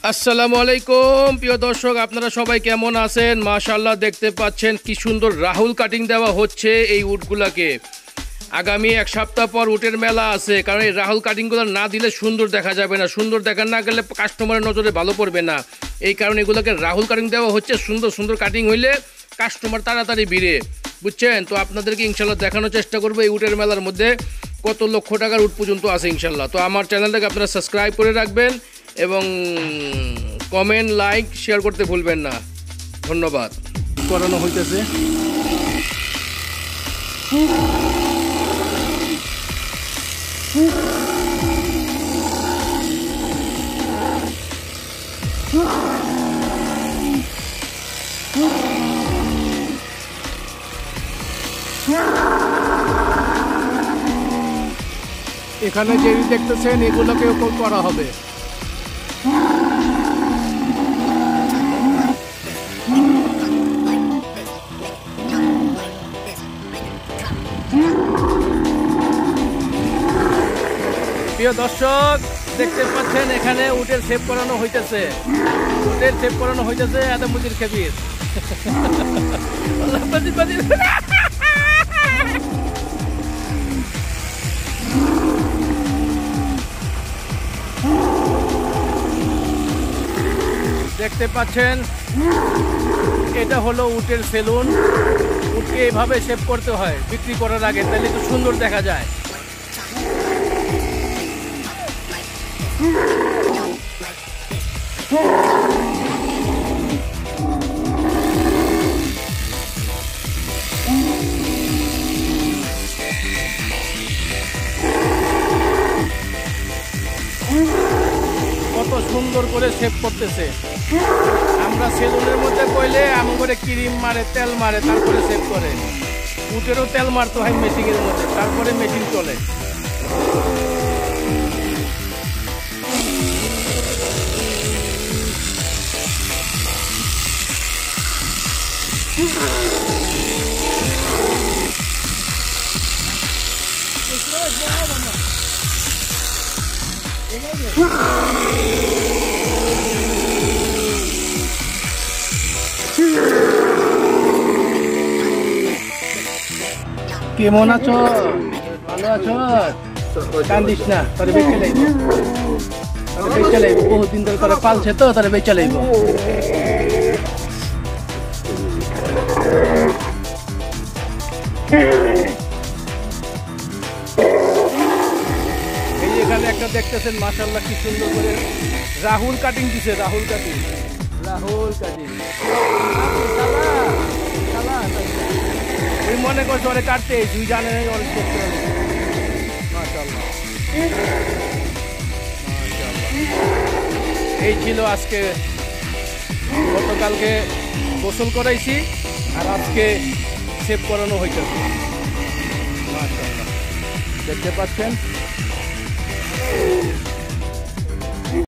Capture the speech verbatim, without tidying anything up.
আসসালামু আলাইকুম প্রিয় দর্শক, আপনারা সবাই কেমন আছেন? মাশাআল্লাহ, দেখতে পাচ্ছেন কি সুন্দর রাহুল কাটিং দেওয়া হচ্ছে এই উটগুলাকে। আগামী এক সপ্তাহ পর উটের মেলা আছে, কারণ এই রাহুল কাটিংগুলো না দিলে সুন্দর দেখা যাবে না, সুন্দর দেখা না গেলে কাস্টমারের নজরে ভালো পড়বে না। এই কারণে এগুলোকে রাহুল কাটিং দেওয়া হচ্ছে। সুন্দর সুন্দর কাটিং হইলে কাস্টমার তাড়াতাড়ি ভিড়ে, বুঝছেন? তো আপনাদেরকে ইনশাল্লাহ দেখানোর চেষ্টা করবো এই উটের মেলার মধ্যে কত লক্ষ টাকার উট পর্যন্ত আছে ইনশাল্লাহ। তো আমার চ্যানেলটাকে আপনারা সাবস্ক্রাইব করে রাখবেন এবং কমেন্ট লাইক শেয়ার করতে ভুলবেন না। ধন্যবাদ। করানো হইতেছে এখানে যে দেখতেছেন এগুলোকে করা হবে। প্রিয় দর্শক, দেখতে পাচ্ছেন এখানে উটের সেভ করানো হইতেছে, উটের সেভ করানো হইতেছে আদমুদ্দিন কবির। দেখতে পাচ্ছেন এটা হলো উটের সেলুন। উটকে এইভাবে সেভ করতে হয় বিক্রি করার আগে, তাহলে একটু সুন্দর দেখা যায়। কত সুন্দর করে সেভ করতেছে। আমরা সেলুনের মধ্যে কইলে এমন করে ক্রিম মারে, তেল মারে, তারপরে সেভ করে। উটেরও তেল মারতে হয় মেশিনের মধ্যে, তারপরে মেশিন চলে। কেমন আছো? ভালো আছো? কান্দিস না, তোরে বেঁচে লাইব, তোরে বেঁচে লাইব। বহুদিন ধরে তোরে পালছে তো, তোরে বেঁচে লাইব। এই এখানে একটা দেখতেছেন, মাশাআল্লাহ কি সুন্দর করে রাহুল কাটিং দিছে। Rahul cutting, Rahul cutting. তুই মনে করছো ওরে কাটতে, তুই জানে ওরে শেষ করে দিবে। মাশাআল্লাহ, মাশাআল্লাহ। এই ছিল আজকে। গতকালকে গোসল করাইছি আর আজকে সেভ করানো হইতেছে। মাশাআল্লাহ, দেখতে পাচ্ছেন।